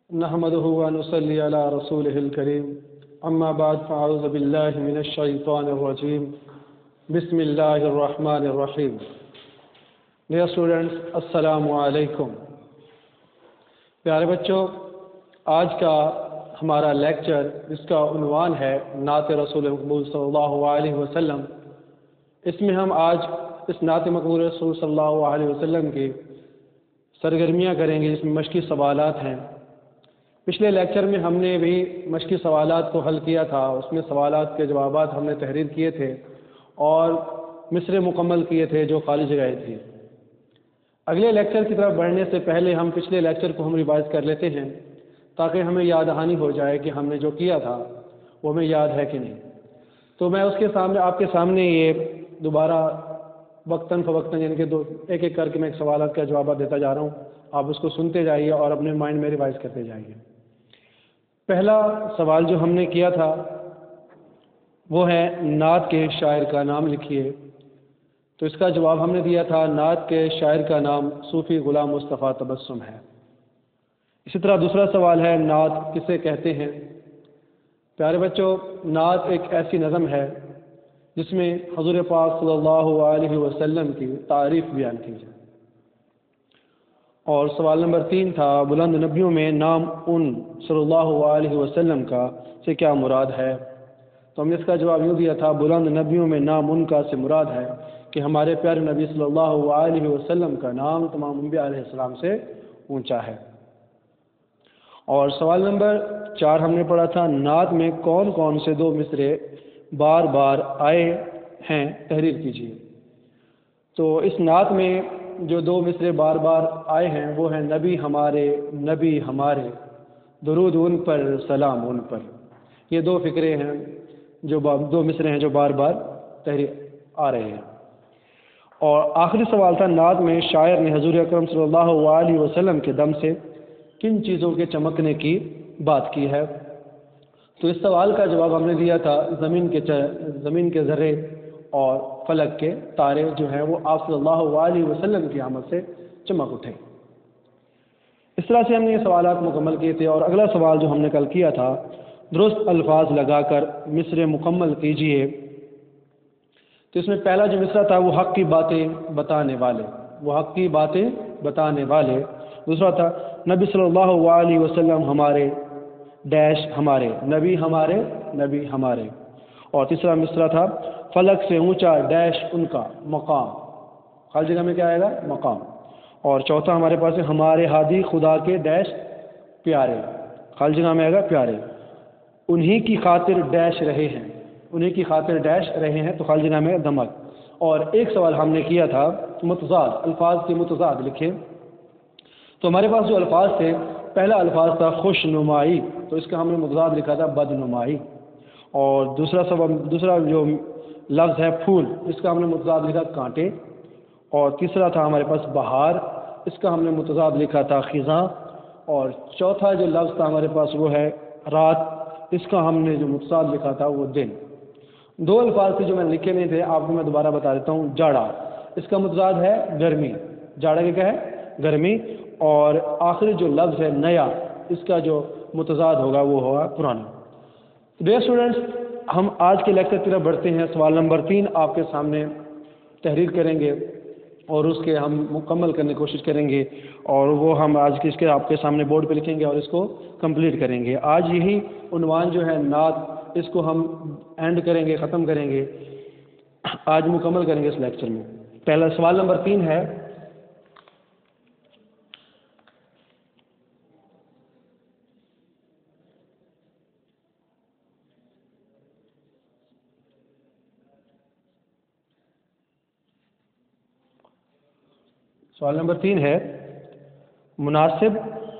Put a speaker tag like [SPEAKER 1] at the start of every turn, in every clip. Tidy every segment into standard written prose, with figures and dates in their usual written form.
[SPEAKER 1] نحمده ونصلي على رسوله الكريم اما بعد فاعوذ بالله من الشيطان الرجيم بسم الله الرحمن الرحيم. Dear students, السلام علیکم. پیارے بچوں، آج کا ہمارا لیکچر جس کا عنوان ہے نعت رسول مقبول صلی اللہ علیہ وسلم، اس میں ہم آج اس نعت مقبول رسول صلی اللہ علیہ وسلم کی سرگرمیاں کریں گے، جس میں مشقی سوالات ہیں. پچھلے لیکچر میں ہم نے بھی مشقی سوالات کو حل کیا تھا، اس میں سوالات کے جوابات ہم نے تحریر کیے تھے اور مصرے مکمل کیے تھے جو خالی جگہیں تھی. اگلے لیکچر کی طرف بڑھنے سے پہلے ہم پچھلے لیکچر کو ہم ریوائز کر لیتے ہیں تاکہ ہمیں یاد دہانی ہو جائے کہ ہم نے جو کیا تھا وہ ہمیں یاد ہے کہ نہیں. تو میں اس کے سامنے آپ کے سامنے یہ دوبارہ وقتاً فوقتاً یعنی کہ ایک ایک کر کے میں سوالات کا جوابات دیتا جا رہا ہوں. آپ اس کو سنتے جائیے اور اپنے مائنڈ میں ریوائز کرتے جائیے. پہلا سوال جو ہم نے کیا تھا وہ ہے نعت کے شاعر کا نام لکھیے. تو اس کا جواب ہم نے دیا تھا نعت کے شاعر کا نام صوفی غلام مصطفیٰ تبسم ہے. اسی طرح دوسرا سوال ہے نعت کسے کہتے ہیں. پیارے بچوں، نعت ایک ایسی نظم ہے جس میں حضور پاک صلی اللہ علیہ وسلم کی تعریف بیان کی جائے. اور سوال نمبر 3 تھا بلند نبیوں میں نام ان صلی اللہ علیہ وسلم کا سے کیا مراد ہے. تو ہم نے اس کا جواب یوں دیا تھا بلند نبیوں میں نام ان کا سے مراد ہے کہ ہمارے پیارے نبی صلی اللہ علیہ وسلم کا نام تمام انبیاء علیہ السلام سے اونچا ہے. اور سوال نمبر 4 ہم نے پڑھا تھا نعت میں کون کون سے 2 مصرے بار بار آئے ہیں، تحریر کیجیے. تو اس نعت میں جو 2 مصرے بار بار آئے ہیں وہ ہیں نبی ہمارے درود ان پر سلام ان پر. یہ 2 فقرے ہیں جو 2 مصرے ہیں جو بار بار تحریر آ رہے ہیں. اور آخری سوال تھا نعت میں شاعر نے حضور اکرم صلی اللہ علیہ وسلم کے دم سے کن چیزوں کے چمکنے کی بات کی ہے. تو اس سوال کا جواب ہم نے دیا تھا زمین کے ذرے اور فلک کے تارے جو ہیں وہ آپ صلی اللہ علیہ وسلم کی آمد سے چمک اٹھے. اس طرح سے ہم نے یہ سوالات مکمل کیے تھے. اور اگلا سوال جو ہم نے کل کیا تھا درست الفاظ لگا کر مصرے مکمل کیجیے. تو اس میں پہلا جو مصرع تھا وہ حق کی باتیں بتانے والے. دوسرا تھا نبی صلی اللہ علیہ وسلم ہمارے ڈیش ہمارے نبی ہمارے. اور تیسرا مصرع تھا فلک سے اونچا ڈیش ان کا مقام. خالی جگہ میں کیا آئے گا؟ مقام. اور چوتھا ہمارے پاس ہے ہمارے ہادی خدا کے ڈیش پیارے. خالی جگہ میں آئے گا پیارے. انہی کی خاطر ڈیش رہے ہیں تو خالی جگہ میں دمک. اور ایک سوال ہم نے کیا تھا متضاد الفاظ کے متضاد لکھے. تو ہمارے پاس جو الفاظ تھے پہلا الفاظ تھا خوش نمائی، تو اس کا ہم نے متضاد لکھا تھا بد نمائی. اور دوسرا جو لفظ ہے پھول، اس کا ہم نے متضاد لکھا کانٹے. اور تیسرا تھا ہمارے پاس بہار، اس کا ہم نے متضاد لکھا تھا خزاں. اور چوتھا جو لفظ تھا ہمارے پاس وہ ہے رات، اس کا ہم نے جو متضاد لکھا تھا وہ دن. 2 الفاظ تھے جو میں لکھے نہیں تھے، آپ کو میں دوبارہ بتا دیتا ہوں. جاڑا، اس کا متضاد ہے گرمی. جاڑا کا کیا ہے؟ گرمی. اور آخری جو لفظ ہے نیا، اس کا جو متضاد ہوگا وہ ہوگا پرانا. ڈیئر اسٹوڈنٹس، ہم آج کے لیکچر کی طرف بڑھتے ہیں. سوال نمبر 3 آپ کے سامنے تحریر کریں گے اور اس کے ہم مکمل کرنے کی کوشش کریں گے، اور وہ ہم آج کے اس کے آپ کے سامنے بورڈ پہ لکھیں گے اور اس کو کمپلیٹ کریں گے. آج یہی عنوان جو ہے نعت، اس کو ہم اینڈ کریں گے، ختم کریں گے، آج مکمل کریں گے اس لیکچر میں. پہلا سوال نمبر 3 ہے مناسب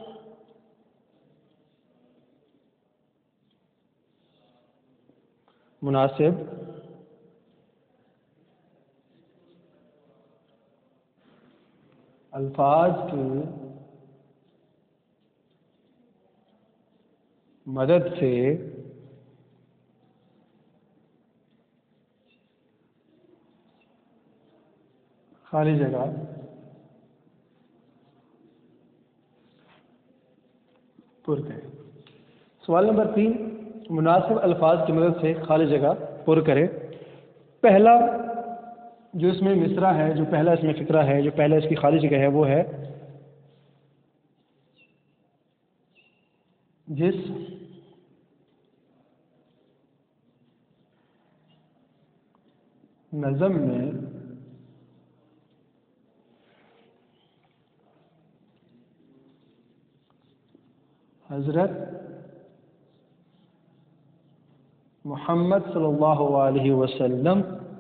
[SPEAKER 1] الفاظ کی مدد سے خالی جگہ پر کریں۔ سوال نمبر 3، مناسب الفاظ کی مدد سے خالی جگہ پر کریں۔ پہلا جو اس میں مصرع ہے، جو پہلا اس میں فقرہ ہے، جو پہلا اس کی خالی جگہ ہے، وہ ہے جس نظم میں حضرت محمد صلی اللہ علیہ وسلم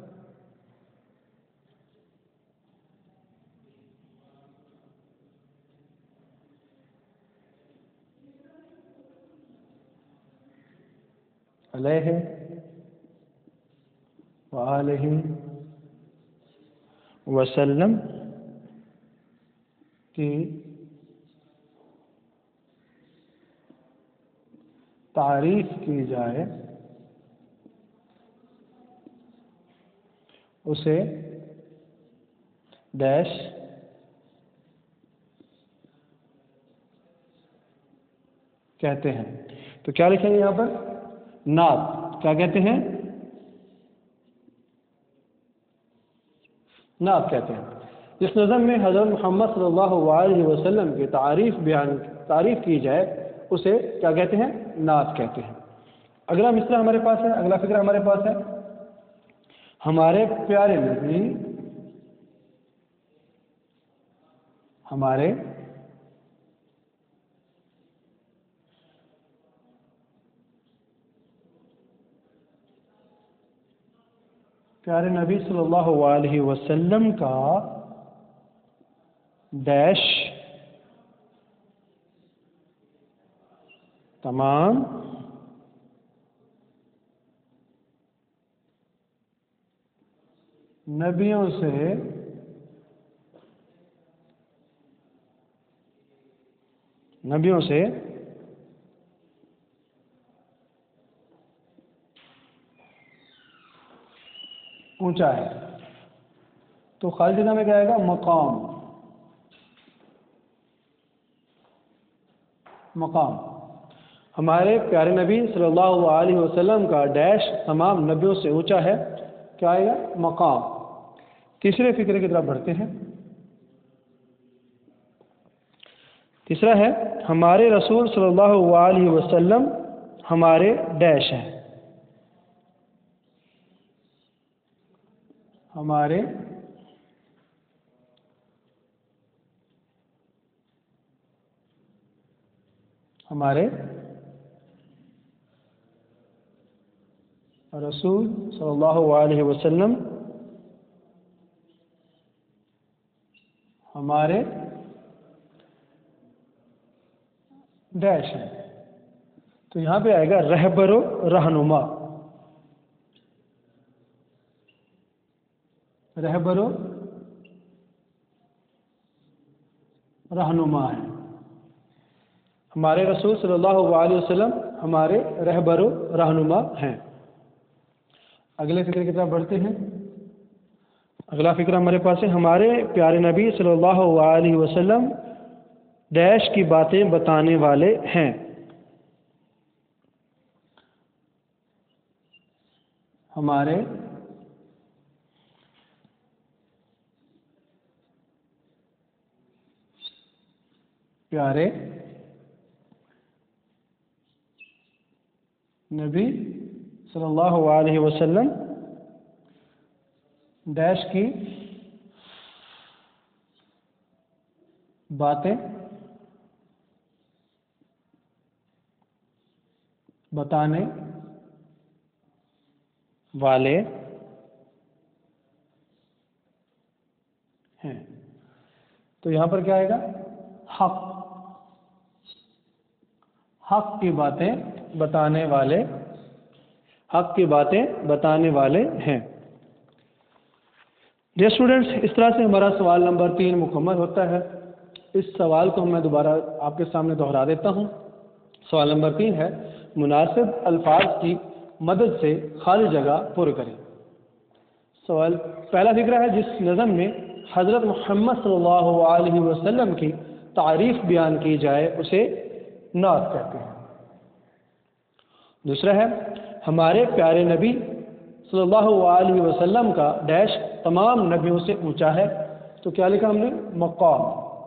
[SPEAKER 1] علیہ وآلہ وسلم کی تعریف کی جائے اسے ڈیش کہتے ہیں۔ تو کیا لکھیں گے یہاں پر؟ نعت۔ کیا کہتے ہیں؟ نعت کہتے ہیں۔ جس نظم میں حضرت محمد صلی اللہ علیہ وسلم کی تعریف کی جائے اسے کیا کہتے ہیں؟ نعت کہتے ہیں۔ اگلا مصرع ہمارے پاس ہے، اگلا فقرہ ہمارے پاس ہے، ہمارے پیارے نبی ہمارے پیارے نبی صلی اللہ علیہ وسلم کا ڈیش تمام نبیوں سے اونچا ہے۔ تو خالی جگہ میں کیا آئے گا؟ مقام۔ مقام، ہمارے پیارے نبی صلی اللہ علیہ وسلم کا ڈیش تمام نبیوں سے اونچا ہے، کیا آئے گا؟ مقام۔ تیسرے فقرے کی طرف بڑھتے ہیں۔ تیسرا ہے ہمارے رسول صلی اللہ علیہ وسلم ہمارے ڈیش ہیں، ہمارے رسول صلی اللہ علیہ وسلم ہمارے ڈیش ہے۔ تو یہاں پہ آئے گا رہبر و رہنما۔ رہبر و رہنما ہے، ہمارے رسول صلی اللہ علیہ وسلم ہمارے رہبر و رہنما ہیں۔ اگلے فقرے کی طرف بڑھتے ہیں۔ اگلا فقرہ ہمارے پاس ہے ہمارے پیارے نبی صلی اللہ علیہ وسلم ڈیش کی باتیں بتانے والے ہیں، ہمارے پیارے نبی صلی اللہ علیہ وسلم ڈیش کی باتیں بتانے والے ہیں۔ تو یہاں پر کیا آئے گا؟ حق۔ حق کی باتیں بتانے والے، حق کی باتیں بتانے والے ہیں۔ ڈیئر اسٹوڈنٹس، اس طرح سے ہمارا سوال نمبر 3 مکمل ہوتا ہے۔ اس سوال کو میں دوبارہ آپ کے سامنے دہرا دیتا ہوں۔ سوال نمبر 3 ہے مناسب الفاظ کی مدد سے خالی جگہ پر کریں۔ سوال پہلا فقرہ ہے جس نظم میں حضرت محمد صلی اللہ علیہ وسلم کی تعریف بیان کی جائے اسے नात कहते हैं। दूसरा है हमारे प्यारे नबी सल्लल्लाहु अलैहि वसल्लम का डैश तमाम नबियों से ऊंचा है, तो क्या लिखा हमने? मकाम।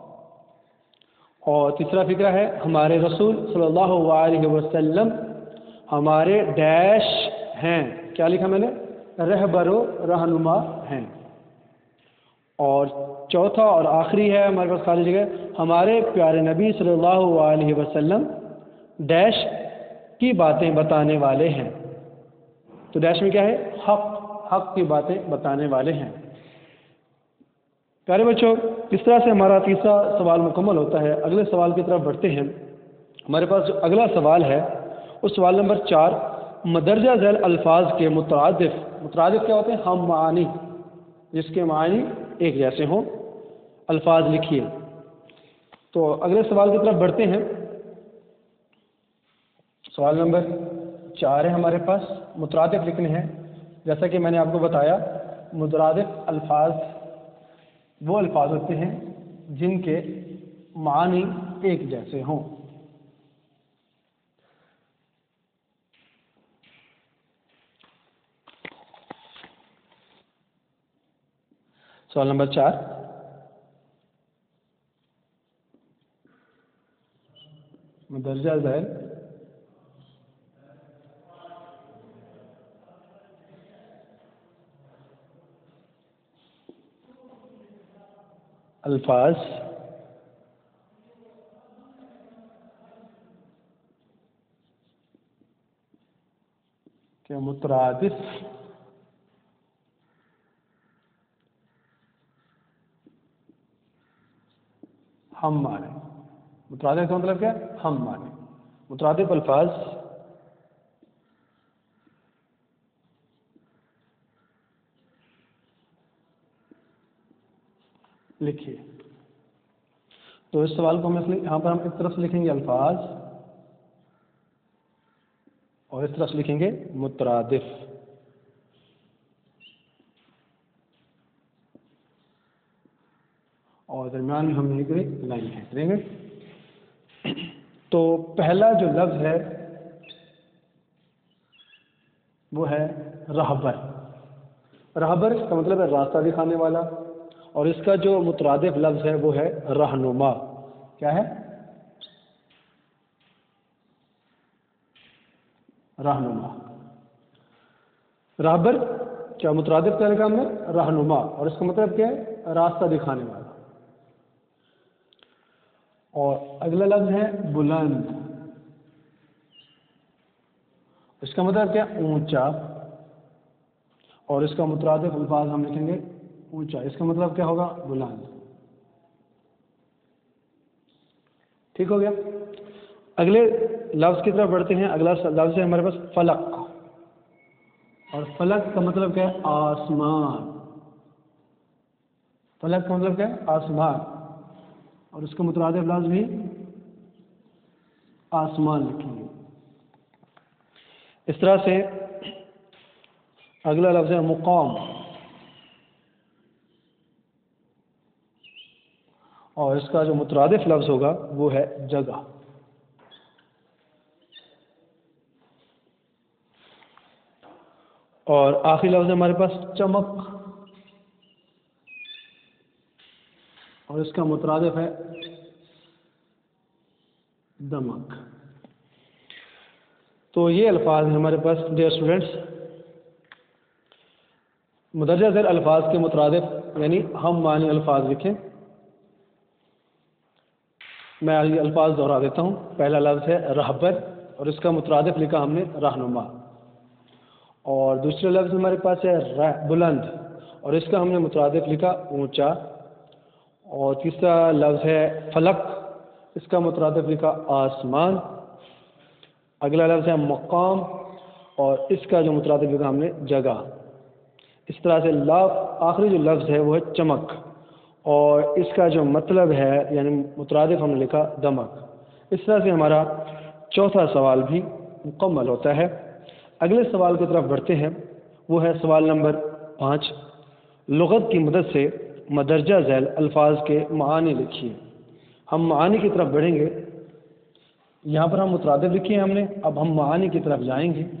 [SPEAKER 1] और तीसरा फिक्रा है हमारे रसूल सल्लल्लाहु अलैहि वसल्लम हमारे डैश हैं, क्या लिखा मैंने? रहबरो रहनुमा हैं। और चौथा और आखिरी है हमारे पास खाली जगह, हमारे प्यारे नबी सल्लल्लाहु अलैहि वसल्लम डैश की बातें बताने वाले हैं। तो डैश में क्या है? हक की बातें बताने वाले हैं। प्यारे बच्चों, इस तरह से हमारा तीसरा सवाल मुकम्मल होता है। अगले सवाल की तरफ बढ़ते हैं। हमारे पास जो अगला सवाल है उस सवाल नंबर 4, मदरजा झैल अल्फाज के मुतरादिफ क्या होते हैं? हम मानी, जिसके मानी एक जैसे हों, अल्फाज लिखिए। तो अगले सवाल की तरफ बढ़ते हैं। सवाल नंबर 4 है हमारे पास, मुतरादिफ लिखने हैं। जैसा कि मैंने आपको बताया, मुतरादिफ अल्फाज वो अल्फाज होते हैं जिनके मानी एक जैसे हों। सवाल नंबर 4, मदरजा झैल अल्फाज के मुतरादिफ हम माने। मुतरादिफ का मतलब क्या? हम माने। मुतरादिफ अल्फाज लिखिए। तो इस सवाल को हम यहाँ पर हम एक तरफ से लिखेंगे अल्फाज और इस तरफ से लिखेंगे मुतरादिफ। और दरमियान में हम एक लाइन करेंगे। तो पहला जो लफ्ज़ है वो है रहबर। रहबर का मतलब है रास्ता दिखाने वाला, और इसका जो मुतरादिफ लफ्ज़ है वो है रहनुमा। क्या है? रहनुमा। रहबर क्या मुतरादिफ क्या लिखा हमने? रहनुमा, और इसका मतलब क्या है? रास्ता दिखाने वाला। और अगला लफ्ज़ है बुलंद। इसका मतलब क्या? ऊंचा, और इसका मुतरादिफ अल्फाज हम लिखेंगे ऊंचा। इसका मतलब क्या होगा? बुलंद। ठीक हो गया। अगले लफ्ज़ की तरफ बढ़ते हैं। अगला लफ्ज़ है हमारे पास फलक, और फलक का मतलब क्या है? आसमान। फलक का मतलब क्या है? आसमान, और उसका मुतरादिफ लफ्ज़ भी आसमान लिखेंगे। इस तरह से अगला लफ्ज़ है मुकाम, और इसका जो मुतरादिफ लफ्ज़ होगा वो है जगह। और आखिरी लफ्ज़ है हमारे पास चमक, और इसका मुतरादिफ है दमक। तो ये अल्फाज हैं हमारे पास डियर स्टूडेंट्स। मुदरजा झैल अल्फाज के मुतरादिफ यानी हम मानी अल्फाज लिखें। मैं ये अल्फाज दोहरा देता हूँ। पहला लफ्ज़ है रहबर, और इसका मुतरादिफ लिखा हमने रहनुमा। और दूसरा लफ्ज़ हमारे पास है बुलंद, और इसका हमने मुतरादिफ लिखा ऊंचा। और तीसरा लफ्ज़ है फलक, इसका मुतरादिफ लिखा आसमान। अगला लफ्ज़ है मकाम, और इसका जो मुतरादिफ लिखा हमने जगह। इस तरह से आखिरी जो लफ्ज़ है वो है चमक, और इसका जो मतलब है यानी मुतरादिफ हमने लिखा दमक। इस तरह से हमारा चौथा सवाल भी मुकम्मल होता है। अगले सवाल की तरफ बढ़ते हैं। वो है सवाल नंबर 5, लुग़त की मदद से मदरजा झैल अल्फाज के मानी लिखिए। हम मानी की तरफ बढ़ेंगे। یہاں پر ہم مترادف لکھے ہیں ہم نے، اب ہم معانی کی طرف جائیں گے،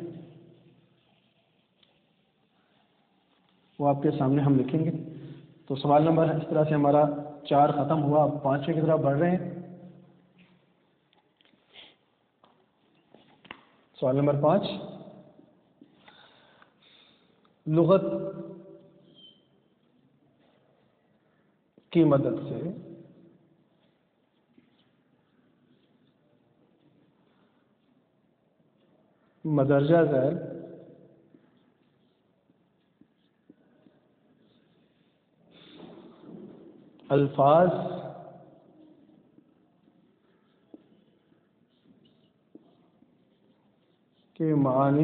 [SPEAKER 1] وہ آپ کے سامنے ہم لکھیں گے۔ تو سوال نمبر اس طرح سے ہمارا 4 ختم ہوا، اب 5ویں کی طرف بڑھ رہے ہیں۔ سوال نمبر 5، لغت کی مدد سے مدرجہ ذیل الفاظ کے معانی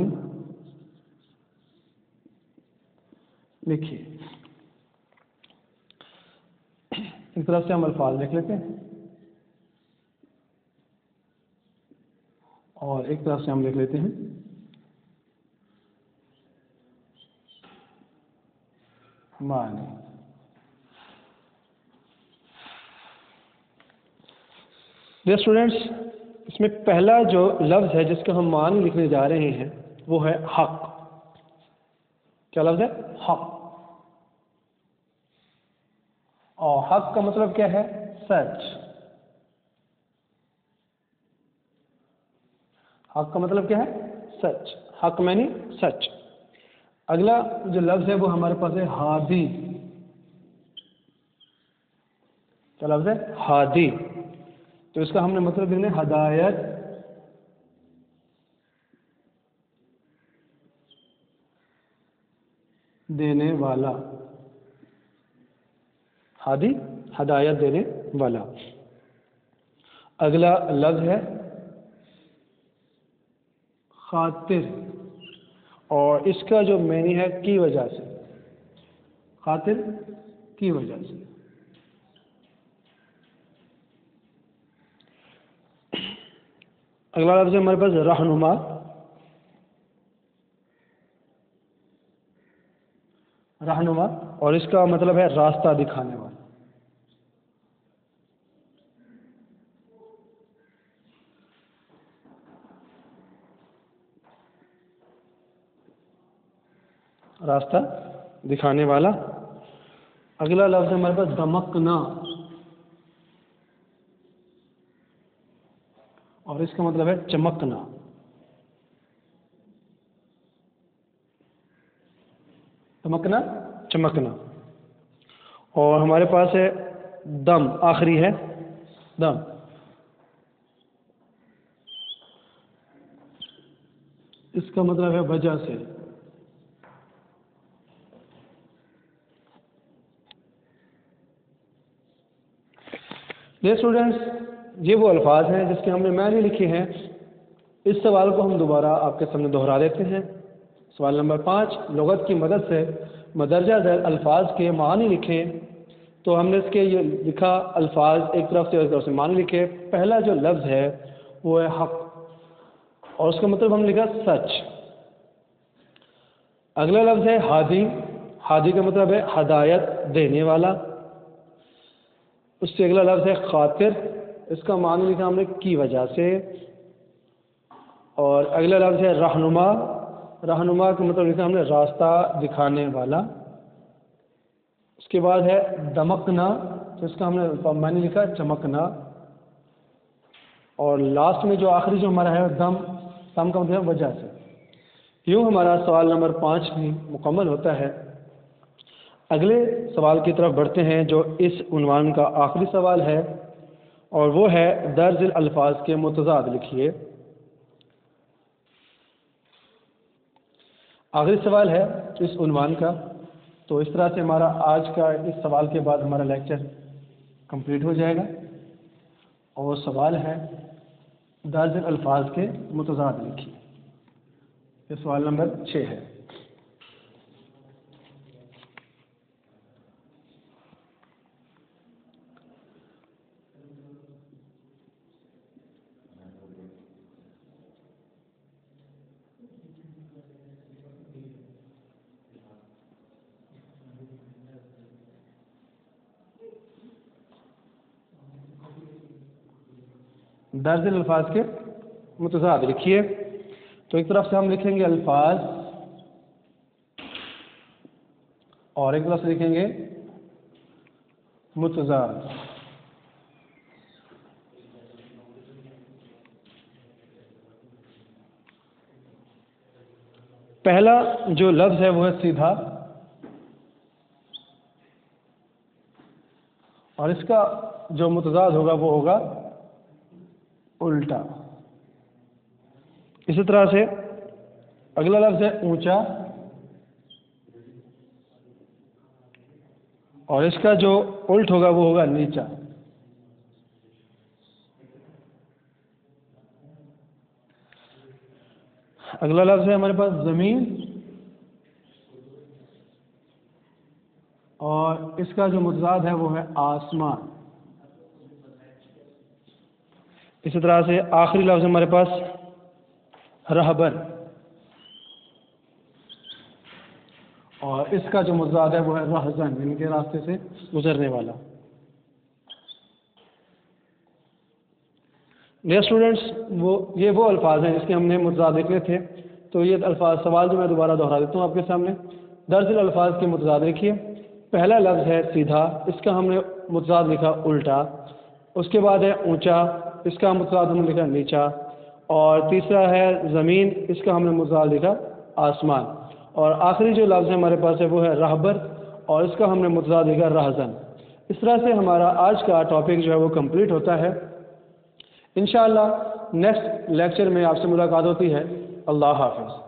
[SPEAKER 1] لکھیے۔ ایک طرف سے ہم الفاظ لکھ لیتے ہیں اور ایک طرف سے ہم لکھ لیتے ہیں معنی۔ ڈیئر اسٹوڈینٹس، اس میں پہلا جو لفظ ہے جس کا ہم معنی لکھنے جا رہے ہیں وہ ہے حق۔ کیا لفظ ہے؟ حق۔ اور حق کا مطلب کیا ہے؟ سچ۔ حق کا مطلب کیا ہے؟ سچ۔ حق معنی سچ۔ اگلا جو لفظ ہے وہ ہمارے پاس ہے ہادی۔ کیا لفظ ہے؟ ہادی۔ تو اس کا ہم نے مطلب لکھنا ہے ہدایت دینے والا۔ ہادی، ہدایت دینے والا۔ اگلا لفظ ہے خاطر، اور اس کا جو معنی ہے کی وجہ سے۔ خاطر، کی وجہ سے۔ اگلا لفظ ہے ہمارے پاس رہنما۔ رہنما، اور اس کا مطلب ہے راستہ دکھانے والا۔ راستہ دکھانے والا۔ اگلا لفظ ہے ہمارے پاس دمکنا، اور اس کا مطلب ہے چمکنا۔ دمکنا، چمکنا۔ اور ہمارے پاس ہے دم، آخری ہے دم۔ اس کا مطلب ہے وجہ سے۔ اسٹوڈینٹس، یہ وہ الفاظ ہیں جس کے ہم نے معنی لکھے ہیں۔ اس سوال کو ہم دوبارہ آپ کے سامنے دہرا دیتے ہیں۔ سوال نمبر 5، لغت کی مدد سے مدرجہ ذیل الفاظ کے معنی لکھیں۔ تو ہم نے اس کے یہ لکھا الفاظ ایک طرف سے اور ایک طرف سے معنی لکھے۔ پہلا جو لفظ ہے وہ ہے حق، اور اس کا مطلب ہم نے لکھا سچ۔ اگلا لفظ ہے ہادی۔ ہادی کا مطلب ہے ہدایت دینے والا۔ اس سے اگلا لفظ ہے خاطر، اس کا معنی لکھا ہم نے کی وجہ سے۔ اور اگلا لفظ ہے رہنما۔ رہنما کا مطلب لکھا ہم نے راستہ دکھانے والا۔ اس کے بعد ہے دمکنا، تو اس کا ہم نے معنی لکھا چمکنا۔ اور لاسٹ میں جو آخری جو ہمارا ہے دم، دم کا مطلب وجہ سے۔ یوں ہمارا سوال نمبر 5 بھی مکمل ہوتا ہے۔ اگلے سوال کی طرف بڑھتے ہیں جو اس عنوان کا آخری سوال ہے، اور وہ ہے درج الفاظ کے متضاد لکھیے۔ آخری سوال ہے اس عنوان کا۔ تو اس طرح سے ہمارا آج کا اس سوال کے بعد ہمارا لیکچر کمپلیٹ ہو جائے گا، اور سوال ہے درج الفاظ کے متضاد لکھیے۔ یہ سوال نمبر 6 ہے۔ درج الفاظ کے متضاد لکھیے. تو ایک طرف سے ہم لکھیں گے الفاظ اور ایک طرف سے لکھیں گے متضاد. پہلا جو لفظ ہے وہ ہے سیدھا، اور اس کا جو متضاد ہوگا وہ ہوگا الٹا. اسی طرح سے اگلا لفظ ہے اونچا، اور اس کا جو الٹ ہوگا وہ ہوگا نیچا. اگلا لفظ ہے ہمارے پاس زمین، اور اس کا جو متضاد ہے وہ ہے آسمان. اسی طرح سے آخری لفظ ہمارے پاس رہبر، اور اس کا جو متضاد ہے وہ ہے رہزن، ان کے راستے سے گزرنے والا. ڈیئر اسٹوڈینٹس، یہ وہ الفاظ ہیں جس کے ہم نے متضاد لکھنے تھے. تو یہ الفاظ سوال جو میں دوبارہ دہرا دیتا ہوں آپ کے سامنے. درج الفاظ کے متضاد لکھیے. پہلا لفظ ہے سیدھا، اس کا ہم نے متضاد لکھا الٹا. اس کے بعد ہے اونچا، اس کا متضاد ہم نے لکھا نیچا. اور تیسرا ہے زمین، اس کا ہم نے متضاد لکھا آسمان. اور آخری جو لفظ ہے ہمارے پاس ہے وہ ہے رہبر، اور اس کا ہم نے متضاد لکھا رہزن. اس طرح سے ہمارا آج کا ٹاپک جو ہے وہ کمپلیٹ ہوتا ہے. انشاءاللہ نیکسٹ لیکچر میں آپ سے ملاقات ہوتی ہے. اللہ حافظ.